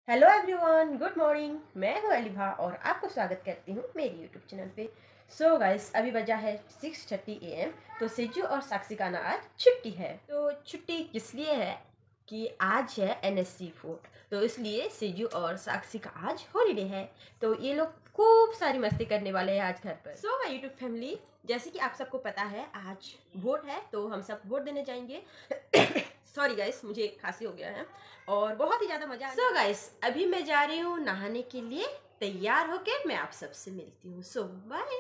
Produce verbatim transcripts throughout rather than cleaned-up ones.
Hello everyone, good morning. मैं हूँ अलीभा और आपको स्वागत करती हूँ मेरी यूट्यूब चैनल पे। सो गाइस, अभी बजा है सिक्स थर्टी ए एम। तो सेजू और साक्षी का ना आज छुट्टी है। तो छुट्टी किस लिए है कि आज है एन एस सी फोर्ट, तो इसलिए सेजू और साक्षी का आज हॉलीडे है। तो ये लोग खूब सारी मस्ती करने वाले हैं आज घर पर। सो माय यूट्यूब फैमिली, जैसे कि आप सबको पता है आज वोट है, तो हम सब वोट देने जाएंगे। सॉरी गाइस, मुझे खांसी हो गया है और बहुत ही ज़्यादा मज़ा। सो गाइस, अभी मैं जा रही हूँ नहाने के लिए। तैयार होके मैं आप सबसे मिलती हूँ। सो बाय।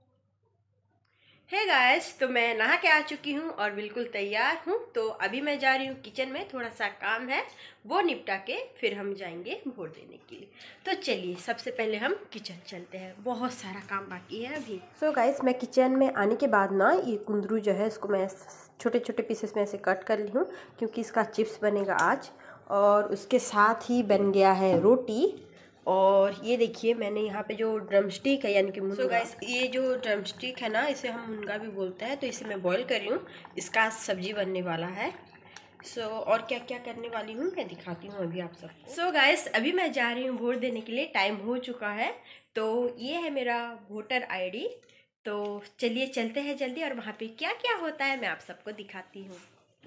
हे गाइस, तो मैं नहा के आ चुकी हूँ और बिल्कुल तैयार हूँ। तो अभी मैं जा रही हूँ किचन में, थोड़ा सा काम है वो निपटा के फिर हम जाएंगे वोट देने के लिए। तो चलिए सबसे पहले हम किचन चलते हैं, बहुत सारा काम बाकी है अभी। सो गाइस, मैं किचन में आने के बाद ना ये कुंदरू जो है इसको मैं छोटे छोटे पीसेस में ऐसे कट कर ली हूँ, क्योंकि इसका चिप्स बनेगा आज। और उसके साथ ही बन गया है रोटी। और ये देखिए मैंने यहाँ पे जो ड्रम स्टिक है यानी कि मुनगा। सो गाइस, ये जो ड्रम स्टिक है ना, इसे हम मुनगा भी बोलते हैं। तो इसे मैं बॉईल कर रही हूँ, इसका सब्जी बनने वाला है। सो so, और क्या क्या करने वाली हूँ मैं दिखाती हूँ अभी आप सबको। सो गाइस, अभी मैं जा रही हूँ वोट देने के लिए, टाइम हो चुका है। तो ये है मेरा वोटर आईडी। तो चलिए चलते हैं जल्दी, और वहाँ पे क्या क्या होता है मैं आप सबको दिखाती हूँ।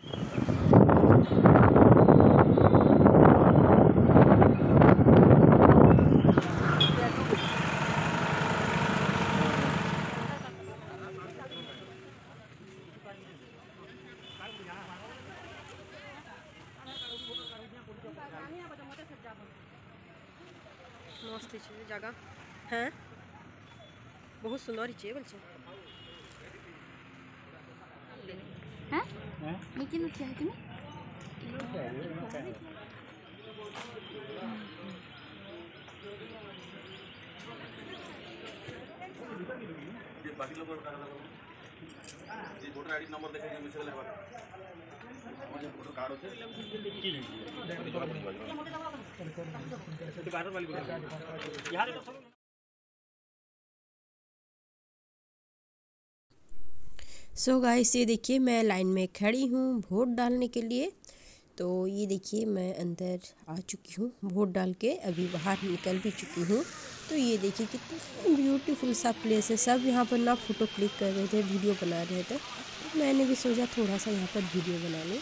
मस्त जगह हाँ, बहुत सुंदर है बोलছে হ্যাঁ মিকি নুচি আছে না যে বাকি লোকের কাটা দাও যে ভোটার আইডি নম্বর দেখে যে মিসেলে হবে আমার যে ভোটার কার্ড আছে কি তো বারবার वाली बोल यार तो सब। सो गाइस, ये देखिए मैं लाइन में खड़ी हूँ वोट डालने के लिए। तो ये देखिए मैं अंदर आ चुकी हूँ, वोट डाल के अभी बाहर निकल भी चुकी हूँ। तो ये देखिए कितना ब्यूटीफुल सा प्लेस है। सब यहाँ पर ना फ़ोटो क्लिक कर रहे थे, वीडियो बना रहे थे। तो मैंने भी सोचा थोड़ा सा यहाँ पर वीडियो बना लूँ।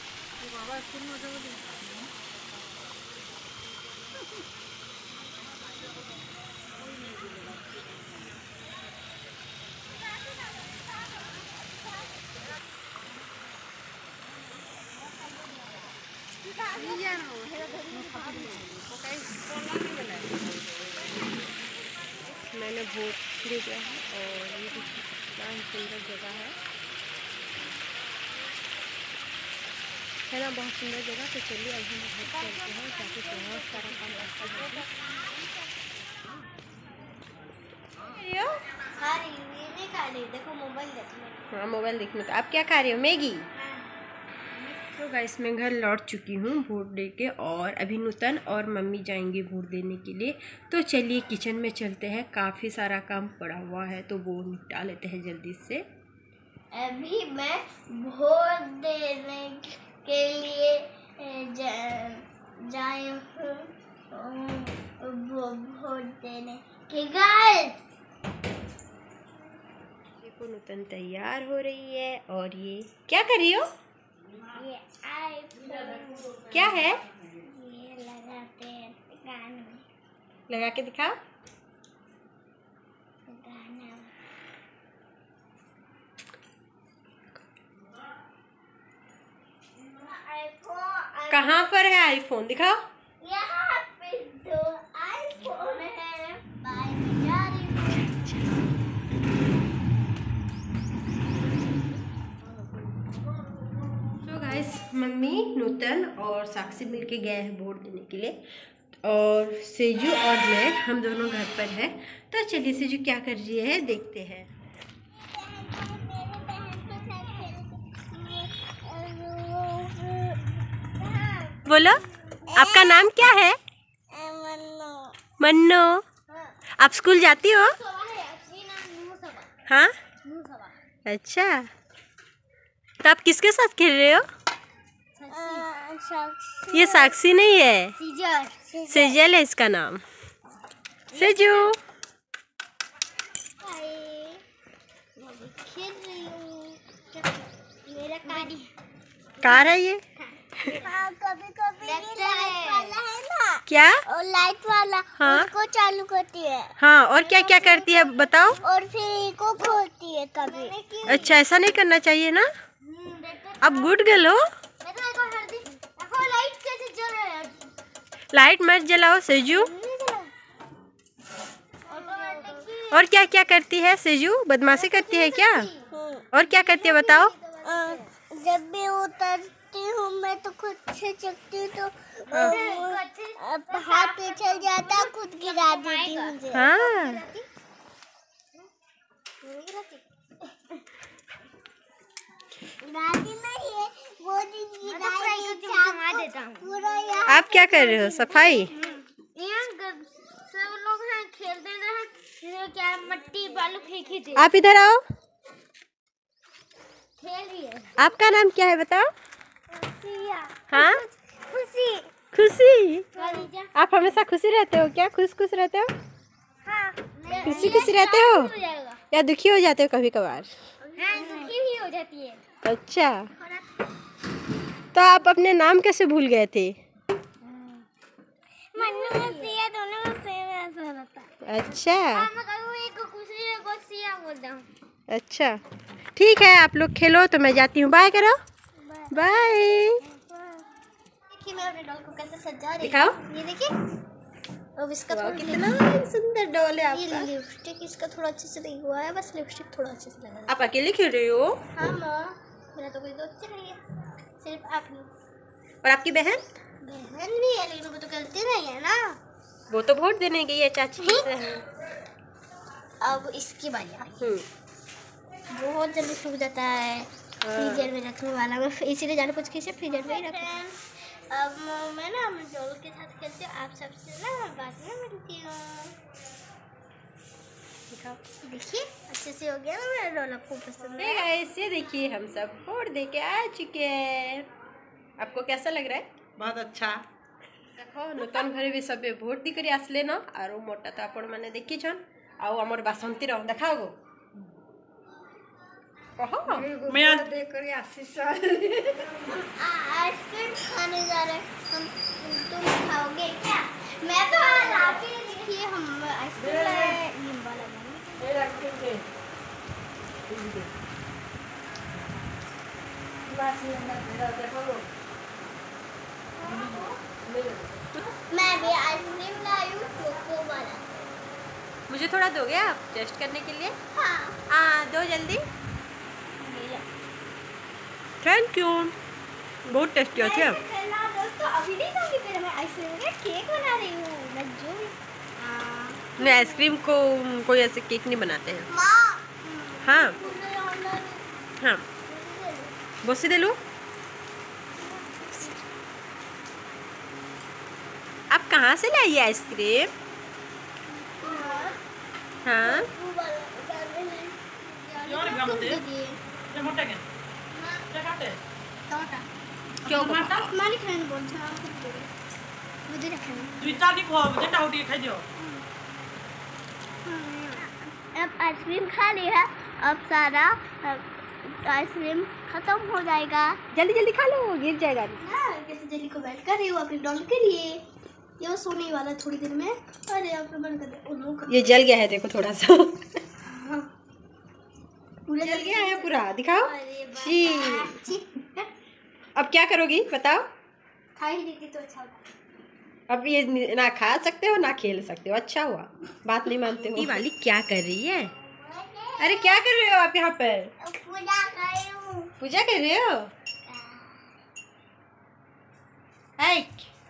मैंने वोट दे दिया है और ये कितना सुंदर जगह है है ना, बहुत सुंदर जगह। तो चलिए अभी हम वोट करते हैं, ताकि बहुत सारा काम बाकी है। देखो मोबाइल देखना। हाँ, मोबाइल देखने। तो आप क्या खा रहे हो? मैगी। तो गाइस, मैं घर लौट चुकी हूँ वोट दे के, और अभी नूतन और मम्मी जाएंगे वोट देने के लिए। तो चलिए किचन में चलते हैं, काफ़ी सारा काम पड़ा हुआ है तो वो निपटा लेते हैं जल्दी से। अभी मैं वोट देने के लिए जा, जाए हूँ वोट देने के। गाइस देखो नूतन तैयार हो रही है, और ये क्या कर रही हो? ये आईफोन क्या है? ये लगाते हैं कान में। लगा के दिखा। गाना आईफोन कहाँ पर है आईफोन? दिखाओ। यहाँ पे दो आईफोन है। बाय में जा रही हूँ। तो गाइस, मम्मी, नूतन और साक्षी मिलके गए हैं वोट देने के लिए, और सेजू और मैं हम दोनों घर पर हैं। तो चलिए सेजू क्या कर रही है देखते हैं। बोलो, आपका नाम क्या है? मन्नो। आप स्कूल जाती हो? हाँ, अच्छा। तो आप किसके साथ खेल रहे हो? साक्षी। ये साक्षी नहीं है, सीजर। सेजल है इसका नाम। सेजू खेल रही हूँ। मेरा कार कार है ये। हाँ, कभी कभी ये लाइट वाला है ना, क्या? और लाइट वाला हाँ? उसको चालू करती है। हाँ, और क्या क्या करती है बताओ। और फिर को खोलती है कभी। अच्छा, ऐसा नहीं करना चाहिए ना। अब गुड गर्ल हो। लाइट कैसे जल रहा है? लाइट मत जलाओ सेजू। और क्या क्या करती है सेजू? बदमाशी करती है क्या? और क्या करती है बताओ। जब भी उतरती हूँ मैं तो खुद से चलती हूँ, तो अब हाथ पे चल जाता, खुद गिरा देती हूँ मुझे। हाँ, गिराती नहीं है, वो दिन गिराई देता हूँ पूरा। यहाँ आप क्या कर रहे हो? सफाई। सब लोग हैं खेलते हैं, क्या मट्टी बालू फेंकी थे। आप इधर आओ। खेल रही है। आपका नाम क्या है बताओ। हाँ, खुशी। खुशी। हाँ, आप हमेशा खुशी रहते हो क्या? खुश खुश रहते हो? खुशी खुशी रहते हो या दुखी हो जाते हो कभी कभार? हाँ, दुखी भी हो जाती है। अच्छा, तो आप अपने नाम कैसे भूल गए थे? मन्नू और सिया दोनों में सेम ऐसा रहता है। अच्छा मैं कभी एक खुशी है, बहुत सिया बोलता हूँ। अच्छा, ठीक है, आप लोग खेलो तो मैं जाती हूँ। बाय करो। बाय। देखिए मैं अपने डॉल को कैसे सजा रही दिखाओ। हूँ। ये देखिए, अब इसका वाह, थोड़ा कितना सुंदर डॉल है ये आपका। लिपस्टिक इसका थोड़ा अच्छे से नहीं हुआ है, बस लिपस्टिक थोड़ा अच्छे से लगा। आप अकेले खेल रही हो? हाँ माँ, मेरा तो कोई दोस्त नहीं है, सिर्फ आप ही। और आपकी बहन? बहन भी है, लेकिन वो तो खेलती नहीं है ना। वो तो वोट देने गई है चाची से। अब इसकी बारी आई। हम्म, बहुत जल्दी सूख जाता है फ्रीजर में रखने वाला, मैं इसीलिए जाने पूछ के फ्रीजर में ही रखती हूँ। अब मैं ना मैं डॉल के साथ खेलती हूँ, आप सबसे ना बाद में मिलती हूँ। देखिए अच्छे से हो गया ना मेरा डॉल, आपको पसंद है? गाइस, ये देखिए हम सब वोट दे के आ चुके हैं। आपको कैसा लग रहा है? बहुत अच्छा। देखो नूतन घरे भी सब भोट दी करी आसले न आरो मोटा तो आपण माने देखी छन आउ हमर बासंती रह देखाओ गो कहो मैं आज दे करी आशीष आइसक्रीम खाने जा रहे हैं हम, तुम खाओगे क्या? मैं तो आज आके देखिए हम आइसक्रीम लाए, नींबू वाला ये रखेंगे बात नहीं देखो। मैं भी आइसक्रीम लाई हूँ कोको वाला। मुझे थोड़ा दोगे आप टेस्ट करने के लिए? हाँ, हाँ, दो जल्दी। थैंक यू, बहुत टेस्टी है। क्या दोस्तों अभी नहीं खाऊंगी, फिर मैं आइसक्रीम का केक बना रही हूँ। मैं जो मैं आइसक्रीम को कोई ऐसे केक नहीं बनाते हैं। माँ, हाँ हाँ, बसी दे लो। आप कहाँ से लाइए आइसक्रीम? हाँ, क्यों मालिक खाने बोलते हैं, आप खुद बोलो। मुझे रखना। अब आइसक्रीम खा लिया, अब सारा आइसक्रीम खत्म हो जाएगा। जल्दी जल्दी खा लो, गिर जाएगा। हाँ, कैसे जल्दी को वेट कर रही हूँ अपनी डॉल के लिए। ये वो सोने वाला है थोड़ी देर में। अरे आप बंद कर दे। उन ये जल गया है, देखो थोड़ा सा। हाँ, पूरा जल गया है पूरा, दिखाओ। अरे छी। छी, अब क्या करोगी बताओ? खा ही लेती तो अच्छा होता। अब ये ना खा सकते हो ना खेल सकते हो। अच्छा हुआ, बात नहीं मानते हो। वाली क्या कर रही है? अरे क्या कर रहे हो आप यहाँ पर? पूजा कर रही हूँ। पूजा कर रहे हो? हाय,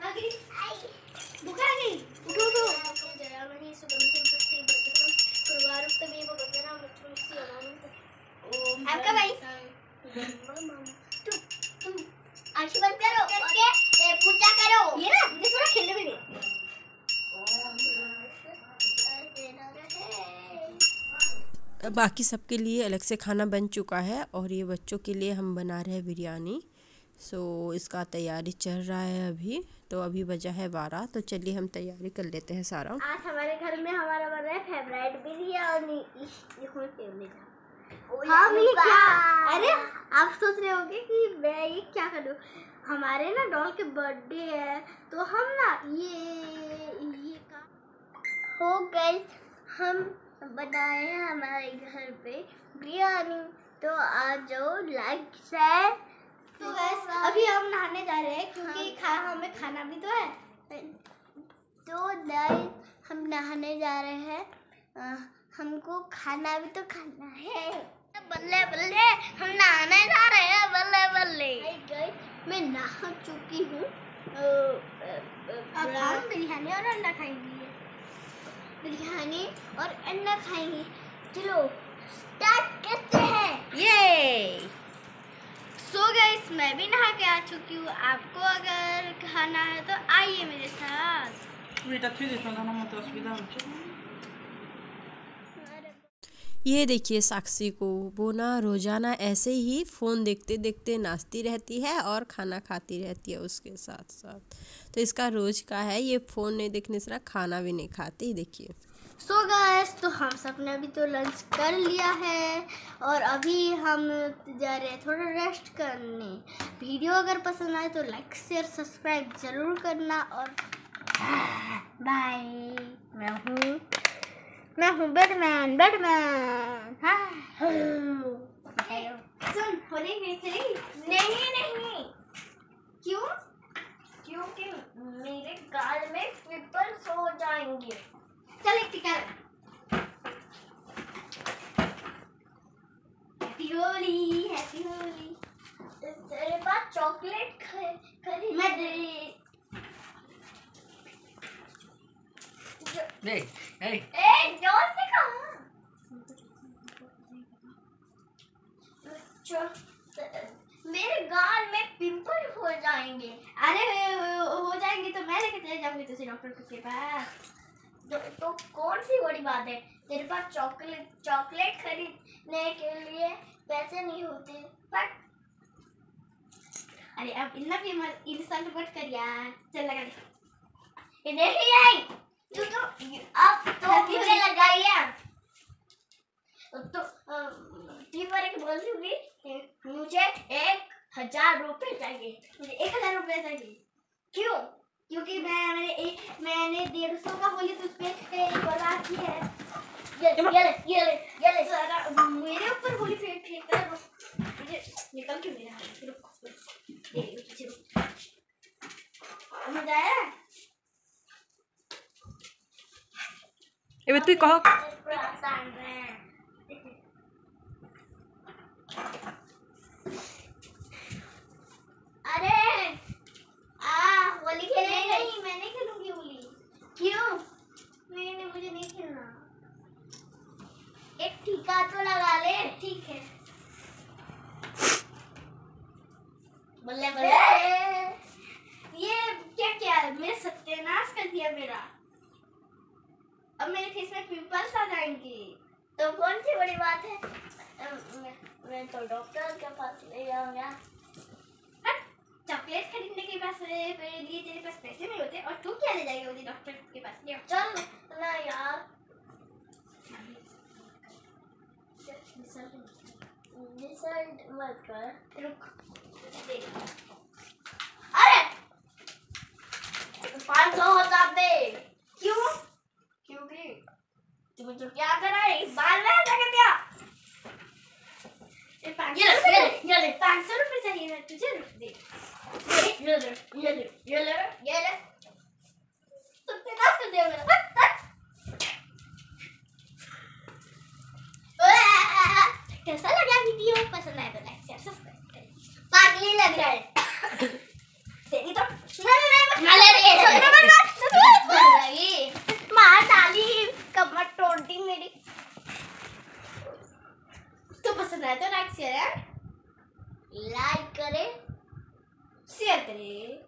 बुखा गई, उठो उठो। आपका भाई तुम तुम आंखें बंद करो करके ए, पूजा करो। ये ना मुझे थोड़ा खेलने में दे। बाकी सबके लिए अलग से खाना बन चुका है और ये बच्चों के लिए हम बना रहे हैं बिरयानी। सो इसका तैयारी चल रहा है अभी। तो अभी बजा है बारह, तो चलिए हम तैयारी कर लेते हैं सारा। आज हमारे घर में हमारा बन रहा है फेवरेट बिरयानी और हम ये क्या, अरे आप सोच रहे होंगे कि मैं ये क्या करूँ। हमारे ना डॉल के बर्थडे है तो हम ना ये ये का हो गई, हम बनाए हैं हमारे घर पे बिरयानी। तो आज जाओ लाइक शेयर। तो बस अभी हम नहाने जा रहे हैं क्योंकि खा हमें खाना भी तो है। तो गाइस हम नहाने जा रहे हैं, आ, हमको खाना भी तो खाना है। बल्ले बल्ले हम नहाने जा रहे हैं, बल्ले बल्ले। गाइस मैं नहा चुकी हूँ। अब हम बिरयानी और अंडा खाएंगे, बिरयानी और अंडा खाएंगे। चलो स्टार्ट करते हैं। ये सो गाइस मैं भी नहा के आ चुकी हूँ। आपको अगर खाना है तो आइए मेरे साथ। ये देखिए साक्षी को, वो ना रोज़ाना ऐसे ही फ़ोन देखते देखते नाचती रहती है और खाना खाती रहती है उसके साथ साथ। तो इसका रोज़ का है, ये फ़ोन नहीं देखने से ना खाना भी नहीं खाती। देखिए सो so गाइस तो हम सब ने अभी तो लंच कर लिया है और अभी हम जा रहे हैं थोड़ा रेस्ट करने। वीडियो अगर पसंद आए तो लाइक शेयर सब्सक्राइब ज़रूर करना और बाय। मैं हूँ मैं हूँ बैटमैन बैटमैन। सुन होली नहीं खेलेगी? नहीं नहीं। क्यों? क्योंकि मेरे गाल में पिंपल्स हो जाएंगे। चल एक टिका। Happy Holi happy Holi. तेरे पास चॉकलेट खरीद मैं दे। Hey, hey. ए जोर से कहा। मेरे गाल में पिंपल हो जाएंगे। अरे हो जाएंगे तो मैं लेके चले जाऊंगी तुझे डॉक्टर के पास। तो, तो कौन सी बड़ी बात है, तेरे पास चॉकलेट चॉकलेट खरीदने के लिए पैसे नहीं होते। बट अरे अब इतना भी मत इंसल्ट मत कर यार। चल लगा दे। ये नहीं आई तू तो अब तो मुझे लगाई है। तो टीवर एक बोल दूंगी मुझे एक हजार रुपए चाहिए। मुझे एक हजार रुपए चाहिए। क्यों? क्योंकि मैं मैंने एक मैंने डेढ़ सौ का होली तुझ पे बता की है। ये ये ये ये ले सारा मेरे ऊपर होली फेंक फेंक कर मुझे निकल क्यों मेरा हाथ। रुक ये पीछे मजा आया। ये तू कहो। अरे आ होली खेलने नहीं, मैं नहीं खेलूंगी होली। क्यों? नहीं नहीं मुझे नहीं खेलना। एक टीका तो लगा ले। ठीक है बल्ले बल्ले। ये क्या क्या है? मेरा सत्यानाश कर दिया मेरा। अब मेरे फेस में पिंपल्स आ जाएंगे तो कौन सी बड़ी बात है। मैं, मैं तो डॉक्टर के पास ले जाऊंगा। चॉकलेट खरीदने के पास लिए तेरे पास पैसे नहीं होते और तू क्या ले जाएगा मुझे डॉक्टर के पास। ले चल ना यार। डिसाइड मत कर। रुक अरे पाँच सौ हजार दे। क्यों? क्योंकि तू तो क्या कर रहा है बाल में लगा दिया। ये ले ये ले पाँच सौ रुपए चाहिए मैं तुझे। रुक दे। ये ले ये ले ये ले ये ले सत्यानाश कर दिया मेरा। कैसा लगा वीडियो? पसंद आया तो लाइक शेयर सब्सक्राइब करें। पागल लग रहा है तेरी तो मार डाली कमर तोड़ दी मेरी। तो पसंद आया तो लाइक शेयर लाइक करें शेयर करें।